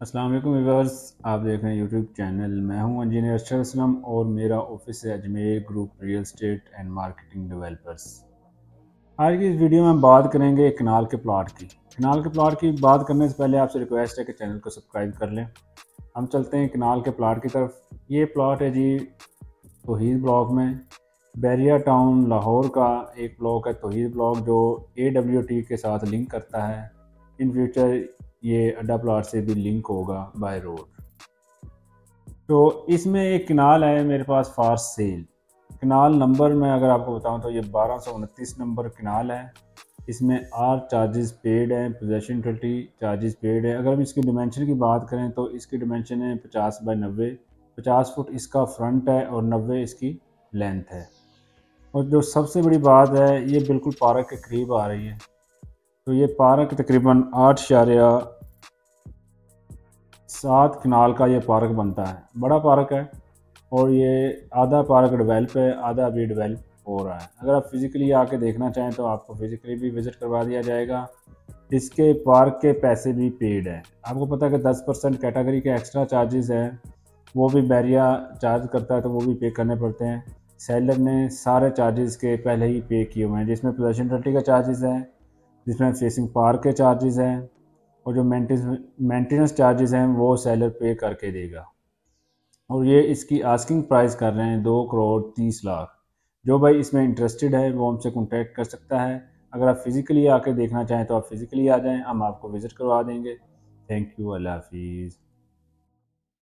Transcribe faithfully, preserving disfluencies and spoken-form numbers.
अस्सलाम वालेकुम व्यूअर्स, आप देख रहे हैं यूट्यूब चैनल। मैं हूं इंजीनियर अरशद असलम और मेरा ऑफिस है Ajmer group real estate and marketing developers. आज की इस वीडियो में हम बात करेंगे कनाल के प्लॉट की। कनाल के प्लॉट की बात करने से पहले आपसे रिक्वेस्ट है कि चैनल को सब्सक्राइब कर लें। हम चलते हैं कनाल के प्लॉट की तरफ। ये प्लॉट है जी तौहीद ब्लॉक में, बैरिया टाउन लाहौर का एक ब्लॉक है तौहीद ब्लॉक, जो ए डब्ल्यू टी के साथ लिंक करता है। इन फ्यूचर ये अड्डा प्लॉट से भी लिंक होगा बाय रोड। तो इसमें एक कनाल है मेरे पास फॉर सेल। कनाल नंबर में अगर आपको बताऊं तो ये बारह सौ उनतीस नंबर कनाल है। इसमें आर चार्जेस पेड हैं, पोजेशन ट्वेंटी चार्जेस पेड है। अगर हम इसकी डिमेंशन की बात करें तो इसकी डिमेंशन है पचास बाई नब्बे, पचास फुट इसका फ्रंट है और नब्बे इसकी लेंथ है। और जो सबसे बड़ी बात है, ये बिल्कुल पार्क के करीब आ रही है। तो ये पार्क तकरीबन आठ शारिया सात कनाल का ये पार्क बनता है। बड़ा पार्क है और ये आधा पार्क डेवलप है, आधा अभी डेवलप हो रहा है। अगर आप फिज़िकली आके देखना चाहें तो आपको फिज़िकली भी विज़िट करवा दिया जाएगा। इसके पार्क के पैसे भी पेड है। आपको पता है कि दस परसेंट कैटेगरी के एक्स्ट्रा चार्जेस हैं, वो भी बैरिया चार्ज करता है तो वो भी पे करने पड़ते हैं। सेलर ने सारे चार्जेस के पहले ही पे किए हुए हैं, जिसमें पोजेशन ट्वेंटी का चार्जेस है, जिसमें फेसिंग पार्क के चार्जेस हैं और जो मेंटेनेंस चार्जेस हैं वो सेलर पे करके देगा। और ये इसकी आस्किंग प्राइस कर रहे हैं दो करोड़ तीस लाख। जो भाई इसमें इंटरेस्टेड है वो हमसे कांटेक्ट कर सकता है। अगर आप फिज़िकली आके देखना चाहें तो आप फिज़िकली आ जाएं, हम आपको विज़िट करवा देंगे। थैंक यू, अल्लाह हाफिज़।